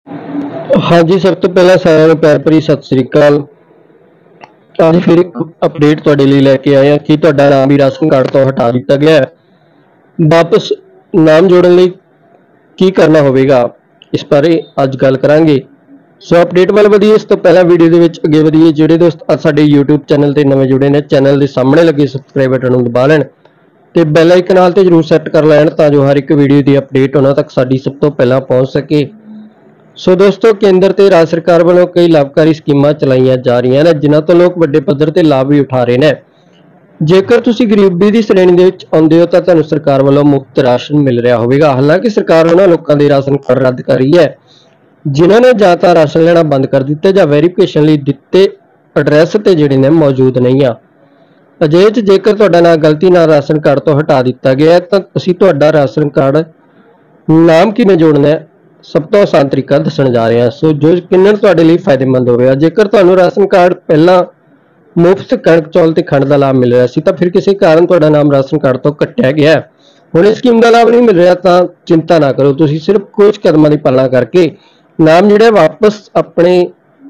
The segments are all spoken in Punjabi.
हाँ जी, सब तो पहला साਰਿਆਂ ਨੂੰ ਪਿਆਰ ਭਰੀ ਸਤਿ ਸ੍ਰੀ ਅਕਾਲ। ਅੱਜ ਫਿਰ ਇੱਕ ਅਪਡੇਟ ਤੁਹਾਡੇ ਲਈ ਲੈ ਕੇ ਆਏ ਹਾਂ ਕਿ ਤੁਹਾਡਾ ਨਾਮ ਵੀ ਰਾਸ਼ਨ ਕਾਰਡ ਤੋਂ ਹਟਾ ਦਿੱਤਾ ਗਿਆ ਹੈ। ਵਾਪਸ ਨਾਮ ਜੋੜਨ ਲਈ ਕੀ ਕਰਨਾ ਹੋਵੇਗਾ, ਇਸ ਬਾਰੇ ਅੱਜ ਗੱਲ ਕਰਾਂਗੇ। ਸੋ ਅਪਡੇਟ ਵੱਲ ਵਧੀਏ ਇਸ ਤੋਂ ਪਹਿਲਾਂ ਵੀਡੀਓ ਦੇ ਵਿੱਚ ਅੱਗੇ ਵਧੀਏ। ਜਿਹੜੇ ਦੋਸਤ ਅੱਜ ਸਾਡੇ YouTube ਚੈਨਲ ਤੇ ਨਵੇਂ ਜੁੜੇ ਨੇ, ਚੈਨਲ ਦੇ ਸਾਹਮਣੇ ਲੱਗੇ ਸਬਸਕ੍ਰਾਈਬ ਬਟਨ ਨੂੰ ਦਬਾ ਲੈਣ ਤੇ ਬੈਲ ਆਈਕਨ ਨਾਲ ਤੇ ਜ਼ਰੂਰ ਸੈੱਟ ਕਰ ਲੈਣ ਤਾਂ ਜੋ ਹਰ ਇੱਕ ਵੀਡੀਓ ਦੀ ਅਪਡੇਟ ਉਹਨਾਂ ਤੱਕ ਸਾਡੀ ਸਭ ਤੋਂ ਪਹਿਲਾਂ ਪਹੁੰਚ ਸਕੇ। ਸੋ ਦੋਸਤੋ, ਕੇਂਦਰ ਤੇ ਰਾਜ ਸਰਕਾਰ ਵੱਲੋਂ ਕਈ ਲਾਭਕਾਰੀ ਸਕੀਮਾਂ ਚਲਾਈਆਂ ਜਾ ਰਹੀਆਂ ਨੇ, ਜਿਨ੍ਹਾਂ ਤੋਂ ਲੋਕ ਵੱਡੇ ਪੱਧਰ ਤੇ ਲਾਭ ਵੀ ਉਠਾ ਰਹੇ ਨੇ। ਜੇਕਰ ਤੁਸੀਂ ਗਰੀਬੀ ਦੀ ਸ਼੍ਰੇਣੀ ਦੇ ਵਿੱਚ ਆਉਂਦੇ ਹੋ ਤਾਂ ਤੁਹਾਨੂੰ ਸਰਕਾਰ ਵੱਲੋਂ ਮੁਫਤ ਰਾਸ਼ਨ ਮਿਲ ਰਿਹਾ ਹੋਵੇਗਾ। ਹਾਲਾਂਕਿ ਸਰਕਾਰ ਉਹਨਾਂ ਲੋਕਾਂ ਦੇ ਰਾਸ਼ਨ ਕਾਰਡ ਰੱਦ ਕਰ ਰਹੀ ਹੈ ਜਿਨ੍ਹਾਂ ਨੇ ਜਾਂ ਤਾਂ ਰਾਸ਼ਨ ਲੈਣਾ ਬੰਦ ਕਰ ਦਿੱਤਾ ਜਾਂ ਵੈਰੀਫਿਕੇਸ਼ਨ ਲਈ ਦਿੱਤੇ ਐਡਰੈਸ ਤੇ ਜਿਹੜੇ ਨੇ ਮੌਜੂਦ ਨਹੀਂ ਆ। ਅਜਿਹੇ 'ਚ ਜੇਕਰ ਤੁਹਾਡਾ ਨਾਮ ਗਲਤੀ ਨਾਲ ਰਾਸ਼ਨ ਕਾਰਡ ਤੋਂ ਹਟਾ ਦਿੱਤਾ ਗਿਆ ਤਾਂ ਅਸੀਂ ਤੁਹਾਡਾ ਰਾਸ਼ਨ ਕਾਰਡ ਨਾਮ ਕਿਵੇਂ ਜੋੜਨਾ ਹੈ ਸਭ ਤੋਂ ਆਸਾਨ ਤਰੀਕਾ ਦੱਸਣ ਜਾ ਰਹੇ ਹਾਂ। ਸੋ ਜੋ ਯਕੀਨਨ ਤੁਹਾਡੇ ਲਈ ਫਾਇਦੇਮੰਦ ਹੋਵੇਗਾ। ਜੇਕਰ ਤੁਹਾਨੂੰ ਰਾਸ਼ਨ ਕਾਰਡ ਪਹਿਲਾਂ ਮੁਫਤ ਕਣਕ ਚੌਲ ਤੇ ਖੰਡ ਦਾ ਲਾਭ ਮਿਲ ਰਿਹਾ ਸੀ ਤਾਂ ਫਿਰ ਕਿਸੇ ਕਾਰਨ ਤੁਹਾਡਾ ਨਾਮ ਰਾਸ਼ਨ ਕਾਰਡ ਤੋਂ ਕੱਟਿਆ ਗਿਆ ਹੈ, ਹੁਣ ਇਸ ਸਕੀਮ ਦਾ ਲਾਭ ਨਹੀਂ ਮਿਲ ਰਿਹਾ ਤਾਂ ਚਿੰਤਾ ਨਾ ਕਰੋ। ਤੁਸੀਂ ਸਿਰਫ ਕੁਝ ਕਦਮਾਂ ਦੀ ਪਾਲਣਾ ਕਰਕੇ ਨਾਮ ਜਿਹੜਾ ਵਾਪਸ ਆਪਣੇ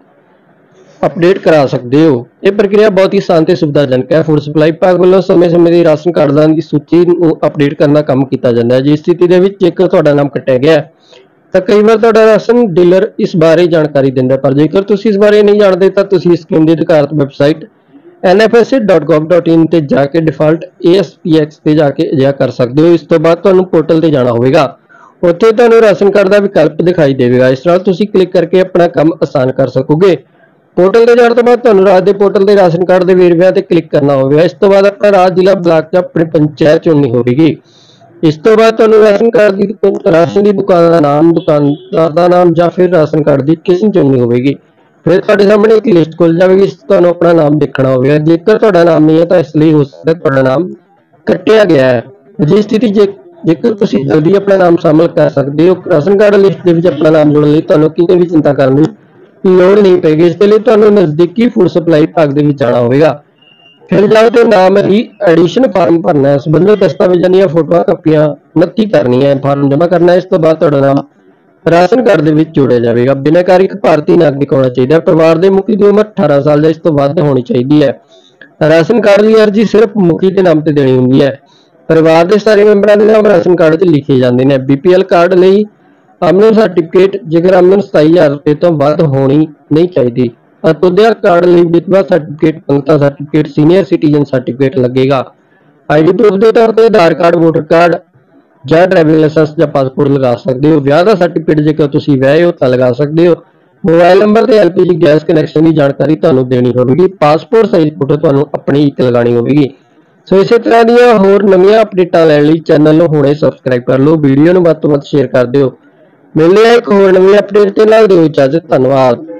ਅਪਡੇਟ ਕਰਾ ਸਕਦੇ ਹੋ। ਇਹ ਪ੍ਰਕਿਰਿਆ ਬਹੁਤ ਹੀ ਆਸਾਨ ਤੇ ਸੁਵਿਧਾਜਨਕ ਹੈ। ਫੂਡ ਸਪਲਾਈ ਵਿਭਾਗ ਵੱਲੋਂ ਸਮੇਂ-ਸਮੇਂ ਦੀ ਰਾਸ਼ਨ ਕਾਰਡਾਂ ਦੀ ਸੂਚੀ ਨੂੰ ਅਪਡੇਟ ਕਰਨ ਦਾ ਕੰਮ ਕੀਤਾ ਜਾਂਦਾ ਹੈ। ਜਿਸ ਸਥਿਤੀ ਦੇ ਵਿੱਚ ਜੇਕਰ ਤੁਹਾਡਾ ਨਾਮ ਕੱਟਿਆ ਗਿਆ ਤਾਂ ਕਈ ਵਾਰ ਤੁਹਾਡਾ ਰਾਸ਼ਨ ਡੀਲਰ ਇਸ ਬਾਰੇ ਜਾਣਕਾਰੀ ਦਿੰਦਾ, ਪਰ ਜੇਕਰ ਤੁਸੀਂ ਇਸ ਬਾਰੇ ਨਹੀਂ ਜਾਣਦੇ ਤਾਂ ਤੁਸੀਂ ਇਸ ਸਕੀਮ ਦੀ ਅਧਿਕਾਰਤ ਵੈਬਸਾਈਟ nfsa.gov.in ਤੇ ਜਾ ਕੇ ਡਿਫਾਲਟ ASPX ਤੇ ਜਾ ਕੇ ਅਜਿਹਾ ਕਰ ਸਕਦੇ ਹੋ। ਇਸ ਤੋਂ ਬਾਅਦ ਤੁਹਾਨੂੰ ਪੋਰਟਲ ਤੇ ਜਾਣਾ ਹੋਵੇਗਾ। ਉੱਥੇ ਤੁਹਾਨੂੰ ਰਾਸ਼ਨ ਕਾਰਡ ਦਾ ਵਿਕਲਪ ਦਿਖਾਈ ਦੇਵੇਗਾ। ਇਸ ਨਾਲ ਤੁਸੀਂ ਕਲਿੱਕ ਕਰਕੇ ਆਪਣਾ ਕੰਮ ਆਸਾਨ ਕਰ ਸਕੋਗੇ। ਪੋਰਟਲ ਤੇ ਜਾਣ ਤੋਂ ਬਾਅਦ ਤੁਹਾਨੂੰ ਰਾਜ ਦੇ ਪੋਰਟਲ ਤੇ ਰਾਸ਼ਨ ਕਾਰਡ ਦੇ ਵੇਰਵਿਆਂ ਤੇ ਕਲਿੱਕ ਕਰਨਾ ਹੋਵੇਗਾ। ਇਸ ਤੋਂ ਬਾਅਦ ਆਪਣਾ ਰਾਜ, ਜ਼ਿਲ੍ਹਾ, ਬਲਾਕ ਜਾਂ ਆਪਣੀ ਪੰਚਾਇਤ ਚੁਣਨੀ ਹੋਵੇਗੀ। ਇਸ ਤੋਂ ਬਾਅਦ ਤੁਹਾਨੂੰ ਰਾਸ਼ਨ ਕਾਰਡ ਦੀ ਰਾਸ਼ਨ ਦੀ ਦੁਕਾਨ ਦਾ ਨਾਮ, ਦੁਕਾਨਦਾਰ ਦਾ ਨਾਮ ਜਾਂ ਫਿਰ ਰਾਸ਼ਨ ਕਾਰਡ ਦੀ ਕਿਸਮ ਚੁਣਨੀ ਹੋਵੇਗੀ। ਫਿਰ ਤੁਹਾਡੇ ਸਾਹਮਣੇ ਇੱਕ ਲਿਸਟ ਖੁੱਲ ਜਾਵੇਗੀ, ਇਸ ਤੁਹਾਨੂੰ ਆਪਣਾ ਨਾਮ ਦੇਖਣਾ ਹੋਵੇਗਾ। ਜੇਕਰ ਤੁਹਾਡਾ ਨਾਮ ਨਹੀਂ ਹੈ ਤਾਂ ਇਸ ਲਈ ਹੋ ਸਕਦਾ ਤੁਹਾਡਾ ਨਾਮ ਕੱਟਿਆ ਗਿਆ ਹੈ। ਅਜਿਹੀ ਸਥਿਤੀ ਜੇਕਰ ਤੁਸੀਂ ਜਲਦੀ ਆਪਣਾ ਨਾਮ ਸ਼ਾਮਲ ਕਰ ਸਕਦੇ ਹੋ ਰਾਸ਼ਨ ਕਾਰਡ ਲਿਸਟ ਦੇ ਵਿੱਚ ਆਪਣਾ ਨਾਮ ਜੋੜਨ ਲਈ ਤੁਹਾਨੂੰ ਕਿਸੇ ਵੀ ਚਿੰਤਾ ਕਰਨ ਦੀ ਲੋੜ ਨਹੀਂ ਪਏਗੀ। ਇਸ ਲਈ ਤੁਹਾਨੂੰ ਨਜ਼ਦੀਕੀ ਫੂਡ ਸਪਲਾਈ ਵਿਭਾਗ ਦੇ ਵਿੱਚ ਜਾਣਾ ਹੋਵੇਗਾ। ਫਿਰ ਜਾ ਕੇ ਨਾਮ ਦੀ ਐਡੀਸ਼ਨ ਫਾਰਮ ਭਰਨਾ ਹੈ। ਸੰਬੰਧਿਤ ਦਸਤਾਵੇਜ਼ਾਂ ਦੀਆਂ ਫੋਟੋਆਂ ਕਾਪੀਆਂ 29 ਕਰਨੀਆਂ ਹੈ, ਫਾਰਮ ਜਮ੍ਹਾਂ ਕਰਨਾ ਹੈ। ਇਸ ਤੋਂ ਬਾਅਦ ਤੁਹਾਡਾ ਨਾਮ ਰਾਸ਼ਨ ਕਾਰਡ ਦੇ ਵਿੱਚ ਜੋੜਿਆ ਜਾਵੇਗਾ। ਬਿਨੈਕਾਰੀ ਇੱਕ ਭਾਰਤੀ ਨਾਗਰਿਕ ਹੋਣਾ ਚਾਹੀਦਾ ਹੈ। ਪਰਿਵਾਰ ਦੇ ਮੁਖੀ ਦੀ ਉਮਰ 18 ਸਾਲ ਜਾਂ ਇਸ ਤੋਂ ਵੱਧ ਹੋਣੀ ਚਾਹੀਦੀ ਹੈ। ਰਾਸ਼ਨ ਕਾਰਡ ਦੀ ਅਰਜ਼ੀ ਸਿਰਫ ਮੁਖੀ ਦੇ ਨਾਮ ਤੇ ਦੇਣੀ ਹੁੰਦੀ ਹੈ। ਪਰਿਵਾਰ ਦੇ ਸਾਰੇ ਮੈਂਬਰਾਂ ਦੇ ਨਾਮ ਰਾਸ਼ਨ ਕਾਰਡ 'ਚ ਲਿਖੇ ਜਾਂਦੇ ਨੇ। BPL ਕਾਰਡ ਲਈ ਆਮਦਨ ਸਰਟੀਫਿਕੇਟ ਜੇਕਰ ਆਮਦਨ 27,000 ਰੁਪਏ ਤੋਂ ਵੱਧ ਹੋਣੀ ਨਹੀਂ ਚਾਹੀਦੀ। ਅੰਤੋਦਿਆ ਕਾਰਡ ਲਈ ਵਿਧਵਾ ਸਰਟੀਫਿਕੇਟ, ਪੰਗਤਾ ਸਰਟੀਫਿਕੇਟ, ਸੀਨੀਅਰ ਸਿਟੀਜ਼ਨ ਸਰਟੀਫਿਕੇਟ ਲੱਗੇਗਾ। ਆਈਡੀ ਪ੍ਰੂਫ ਦੇ ਤੌਰ ਤੇ ਆਧਾਰ ਕਾਰਡ, ਵੋਟਰ ਕਾਰਡ ਜਾਂ ਡਰਾਈਵਿੰਗ ਲਾਇਸੈਂਸ ਜਾਂ ਪਾਸਪੋਰਟ ਲਗਾ ਸਕਦੇ ਹੋ। ਵਿਆਹ ਦਾ ਸਰਟੀਫਿਕੇਟ ਜੇਕਰ ਤੁਸੀਂ ਵਿਆਹੇ ਹੋ ਤਾਂ ਲਗਾ ਸਕਦੇ ਹੋ। ਮੋਬਾਈਲ ਨੰਬਰ ਤੇ LPG ਗੈਸ ਕਨੈਕਸ਼ਨ ਦੀ ਜਾਣਕਾਰੀ ਤੁਹਾਨੂੰ ਦੇਣੀ ਹੋਵੇਗੀ। ਪਾਸਪੋਰਟ ਸਾਈਜ਼ ਫੋਟੋ ਤੁਹਾਨੂੰ ਆਪਣੀ ਇੱਕ ਲਗਾਉਣੀ ਹੋਵੇਗੀ। ਸੋ ਇਸੇ ਤਰ੍ਹਾਂ ਦੀਆਂ ਹੋਰ ਨਵੀਆਂ ਅਪਡੇਟਾਂ ਲੈਣ ਲਈ ਚੈਨਲ ਨੂੰ ਹੁਣੇ ਸਬਸਕ੍ਰਾਈਬ ਕਰ ਲਓ। ਵੀਡੀਓ ਨੂੰ ਵੱਧ ਤੋਂ ਵੱਧ ਸ਼ੇਅਰ ਕਰ ਦਿਓ। ਮਿਲਦੇ ਹਾਂ ਇੱਕ ਹੋਰ ਨਵੀਂ ਅਪਡੇਟ ਤੇ, ਨਾਲ ਦਿਓ ਇਜਾਜ਼ਤ। ਧੰਨਵਾਦ।